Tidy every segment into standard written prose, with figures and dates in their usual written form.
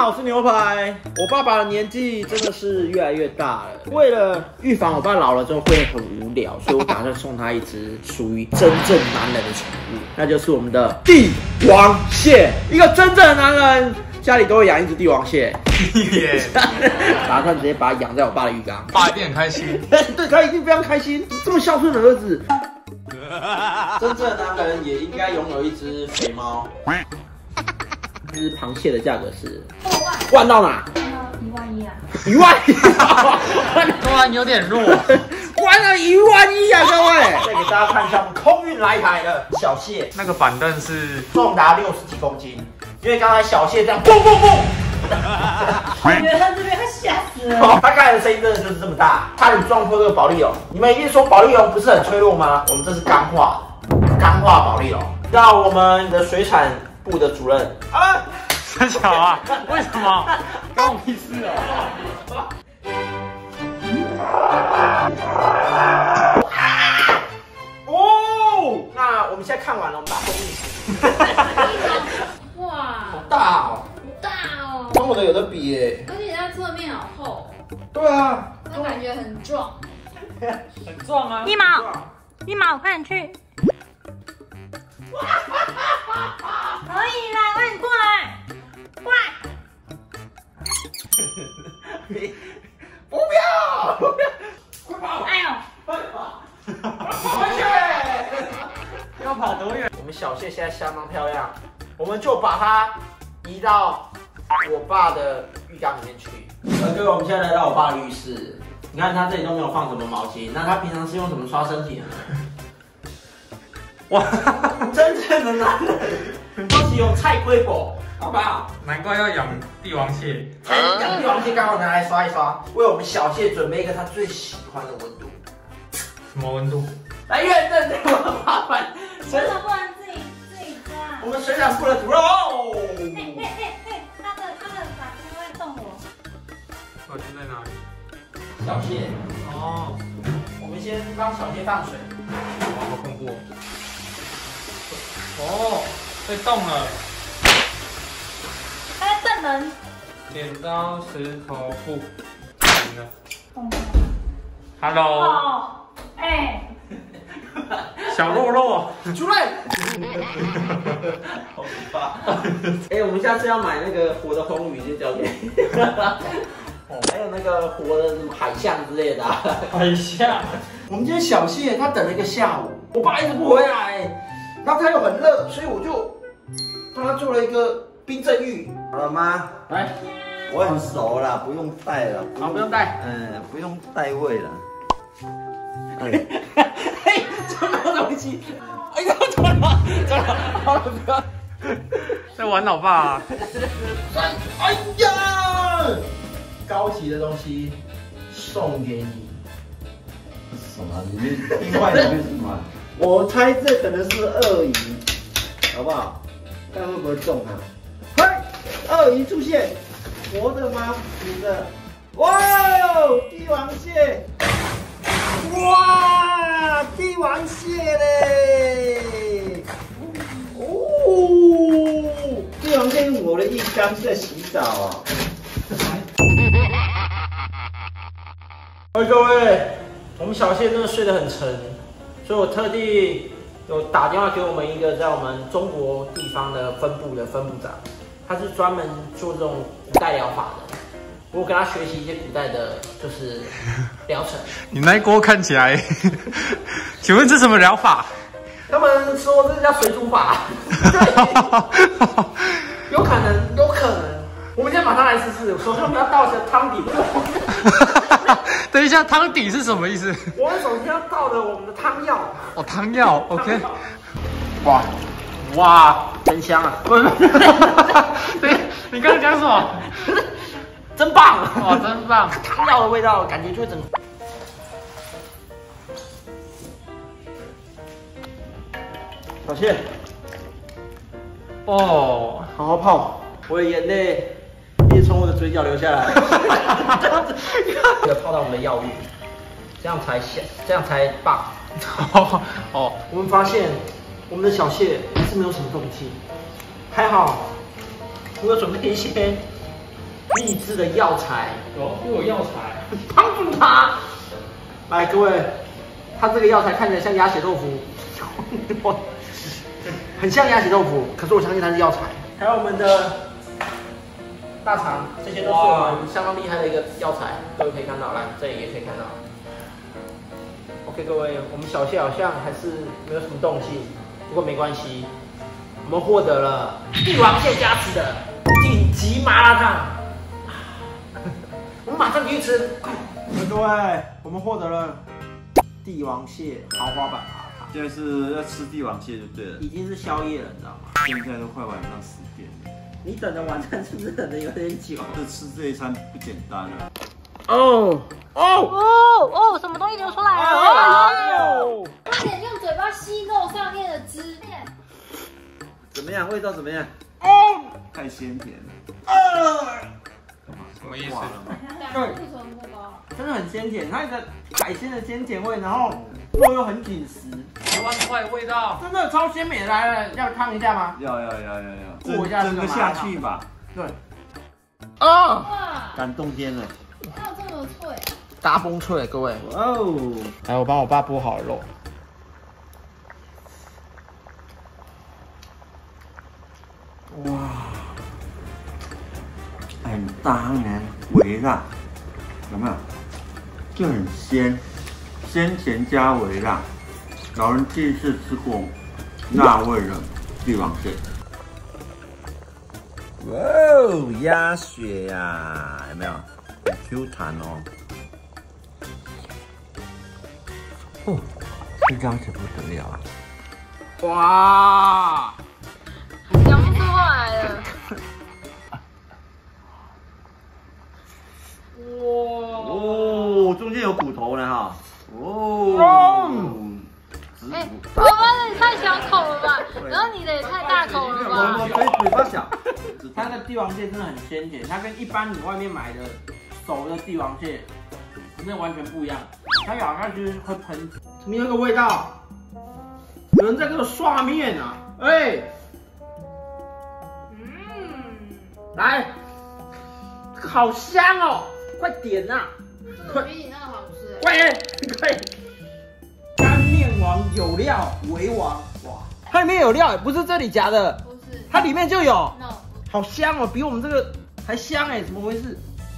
好，我是牛排。我爸爸的年纪真的是越来越大了，为了预防我爸老了之后会很无聊，所以我打算送他一只属于真正男人的宠物，那就是我们的帝王蟹。一个真正的男人家里都会养一只帝王蟹，打算直接把它养在我爸的浴缸， 爸一定很开心。 对，他一定非常开心，这么孝顺的儿子。真正的男人也应该拥有一只肥猫。一只螃蟹的价格是万到哪？11000啊！11000， 突然有点弱， 关了11000啊！各位，再给大家看一下我们空运来台的小蟹， 那个板凳是重达60几公斤，因为刚才小蟹这样蹦蹦蹦。 我觉得他这边他吓死了。 他刚才的声音真的就是这么大，差点撞破这个保利龙。你们一定说保利龙不是很脆弱吗？我们这是钢化保利龙。让我们的水产部的主任啊， 三小啊？为什么？关我屁事哦！ 哦，那我们现在看完了，我们把封面。 哇， 好大哦！ 好大哦！ 跟我的有的比耶。 而且它侧面好厚， 对啊， 那感觉很壮。 很壮啊！ 一毛，快点去。可以啦，快点过来，过来。 不要，快跑！ 哎呦， 快跑！回去！ 要跑多远？ 我们小蟹现在相当漂亮，我们就把它移到我爸的浴缸里面去。各位，我们现在来到我爸的浴室，你看他这里都没有放什么毛巾，那他平常是用什么刷身体的呢？哇，真正的男人都是用菜龟果，好不好？ 难怪要养帝王蟹。 养帝王蟹刚好拿来刷一刷，为我们小蟹准备一个他最喜欢的温度。 什么温度？ 来认证给我的麻烦， 为什么不能自己加？ 我们水产部的主任哦。 他的法军会动我。 我现在哪里？ 小蟹哦， 我们先帮小蟹放水。 哇，好恐怖哦！哦，被动了。 他在瞪人。 剪刀石头布，赢了。Hello， 哦，哎， 小肉肉， 主任，好可怕！哎，我们下次要买那个活的红鱼就交给你。还有那个活的什么海象之类的、啊。 海象。 我们今天小蟹他等了一个下午，我爸一直不回来，然后他又很热，所以我就帮他做了一个冰镇浴。 好了吗？ 来， 我很熟了，不用带了。 好，不用带。 不用带味了。 嘿，这没有东西。哎呀，怎么了？好了，不要。 在玩老爸啊！ 哎呀，高级的东西送给你。 什么？你另外一个是什么？我猜这可能是鳄鱼，好不好？看会不会中啊？嘿，鳄鱼出现，活的吗？死的？哇哦，帝王蟹！哇，帝王蟹嘞！哦，帝王蟹用我的浴缸在洗澡啊！ 各位，我们小蟹真的睡得很沉，所以我特地有打电话给我们一个在我们中国地方的分部长，他是专门做这种古代疗法的。我跟他学习一些古代的，就是疗程。 你那一锅看起来，请问这什么疗法？ 他们说这叫水煮法，对，有可能。我们先马上来试试。首先我们要倒的汤底。 等一下，汤底是什么意思？ 我们首先要倒的我们的汤药。 哦，汤药 ，OK。 哇，真香啊！ 对，你刚刚讲什么？ 真棒！ 哦，真棒！ 汤药的味道，感觉就会整。小蟹， 哦， 好好泡，我的眼泪一直从我的嘴角流下来。要泡到我们的药浴，这样才香，这样才棒。 哦， 我们发现我们的小蟹是没有什么动静，还好我有准备一些秘制的药材， 又有药材， 帮助他。来，各位，它这个药材看起来像鸭血豆腐，很像鸭血豆腐，可是我相信它是药材。还有我们的大肠，这些都是我们相当厉害的一个药材，各位可以看到，来这里也可以看到。OK， 各位，我们小谢好像还是没有什么动静，不过没关系，我们获得了帝王蟹加持的顶级麻辣烫，我们马上去吃。各位，我们获得了帝王蟹豪华版麻辣烫， 现在是要吃帝王蟹就对了， 已经是宵夜了，你知道吗？ 现在都快晚上10点了， 你等的晚餐是不是等的有点久？ 这吃这一餐不简单啊！ 什么东西流出来了？快点用嘴巴吸肉上面的汁。 怎么样？味道怎么样？太鲜甜了。 什么意思？ 对， 不存不高。 真的很鲜甜，它一个海鲜的鲜甜味，然后肉又很紧实， 台湾菜味道， 真的超鲜美。来了，要烫一下吗？ 要， 过一下整个下去吧。 对。 哇， 感动天了。 哪有这么脆？ 大崩脆，各位。 哇哦！ 来，我帮我爸剥好了肉。哇， 很当然微辣，有没有？就很鲜，鲜甜加微辣。老人第一次吃过辣味的帝王蟹。哇哦，鸭血呀，有没有？很 Q 弹哦。这鸭血不得了啊！ 哇， 讲不出来了。 哦，中间有骨头呢哈。哦。 爸爸的也太小口了吧，然后你的也太大口了吧。 我嘴巴小。 它的帝王蟹真的很鲜甜，它跟一般你外面买的熟的帝王蟹真的完全不一样。它咬下去会喷，怎么有一个味道？有人在给我刷面啊！来，好香哦！快点呐！ 比你那个好吃。 快点！干面王有料为王，哇！它里面有料，不是这里夹的， 不是， 它里面就有。 no。 好香哦，比我们这个还香哎，怎么回事？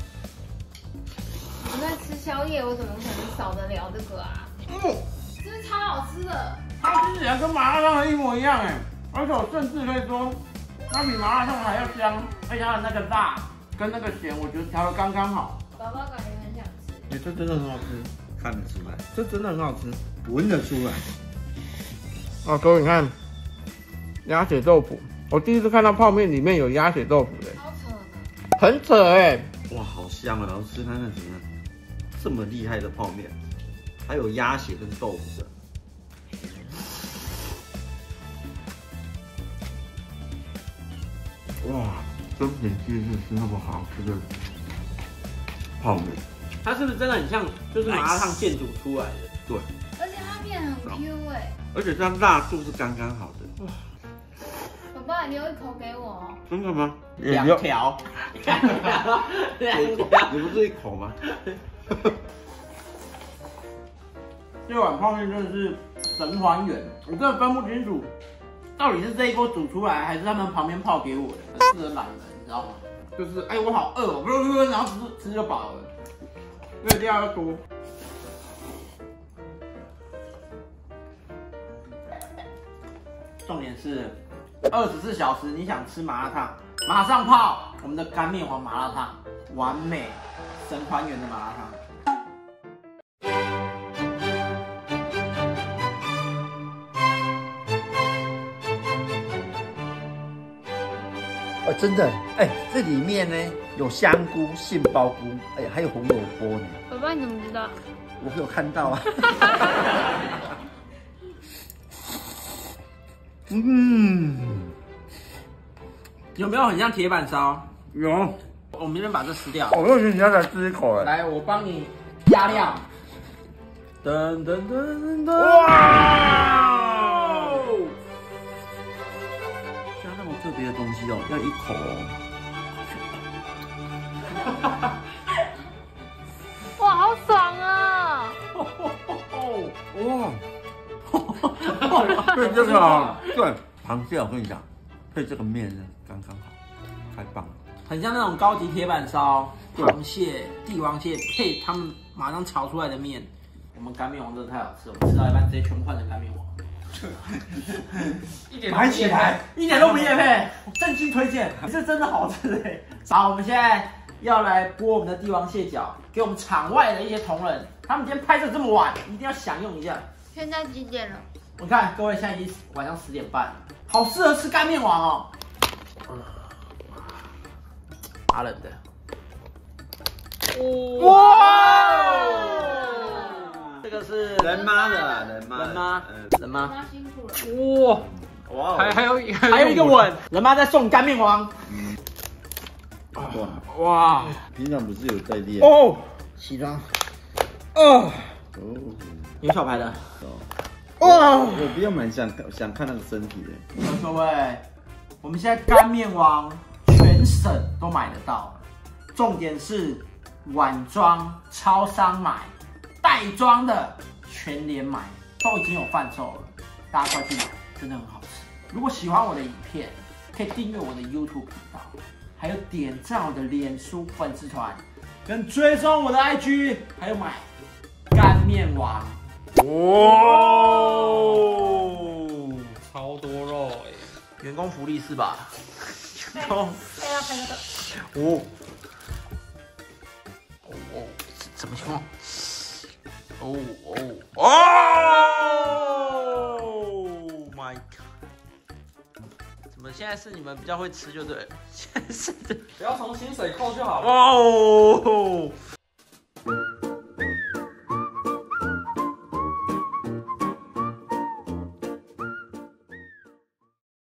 我在吃宵夜，我怎么可能少得了这个啊？这是超好吃的。 它吃起来跟麻辣烫的一模一样哎，而且我甚至可以说，它比麻辣烫还要香，而且它的那个辣跟那个咸，我觉得调的刚刚好。 宝宝感觉很想吃。 哎，这真的很好吃， 看得出来， 这真的很好吃， 闻得出来。 哦，各位你看，鸭血豆腐，我第一次看到泡面里面有鸭血豆腐的， 超扯的。 很扯哎。 哇，好香啊！然后吃看看怎么样，这么厉害的泡面，还有鸭血跟豆腐的。哇，真点第一次吃那么好吃的泡面。 它是不是真的很像，就是麻辣烫现煮出来的？ 对， 而且它面很 Q 哎。 而且它辣度是刚刚好的。 宝宝，你留一口给我。 真的吗？ 两条， 你不是一口吗？ 这碗泡面真的是神还原，我真的分不清楚，到底是这一锅煮出来，还是他们旁边泡给我的。适合懒人，你知道吗？就是哎，我好饿哦，然后吃就饱了，因为料要多。重点是24小时，你想吃麻辣烫，马上泡我们的干面皇麻辣烫，完美神还原的麻辣烫。 哦，真的，哎，这里面呢有香菇、杏鲍菇，哎，还有红萝卜呢。 宝宝，你怎么知道？ 我有看到啊。 有没有很像铁板烧？ 有。 我们先把这撕掉。 我认为你要来吃一口哎。 来，我帮你加料。噔噔噔噔！哇！ 加那么特别的东西哦，要一口哦。 哇，好爽啊！ 哇！对这个，对螃蟹，我跟你讲，配这个面刚刚好，太棒了。 很像那种高级铁板烧，螃蟹、帝王蟹配他们马上炒出来的面。我们干面王真的太好吃，我们吃到一半直接全部换成干面王。 买起来， 一点都不业配，真心推荐，这真的好吃哎！好，我们现在要来播我们的帝王蟹脚，给我们场外的一些同仁，他们今天拍摄这么晚，一定要享用一下。 现在几点了？ 我看各位现在已经晚上10点半了，好适合吃干面王哦。打冷的。哇！这个是人妈的，人妈， 人妈， 妈辛苦了。 哇， 哇， 还有一个吻，人妈在送干面王。哇！ 平常不是有在练哦，西装。 哦， 有小牌的。 哇，我比较蛮想看那个身体的。 各位，我们现在干面王全省都买得到，重点是碗装超商买，袋装的全联买，都已经有贩售了，大家快去买，真的很好吃。如果喜欢我的影片，可以订阅我的 YouTube 频道，还有点赞我的脸书粉丝团，跟追踪我的 IG， 还有买干面王。 哦，超多肉哎！ 员工福利是吧？员工。 要拍个的。 哦，怎么情况？哦，My God！ 怎么现在是你们比较会吃就对了？现在是不要从薪水扣就好了。 哦。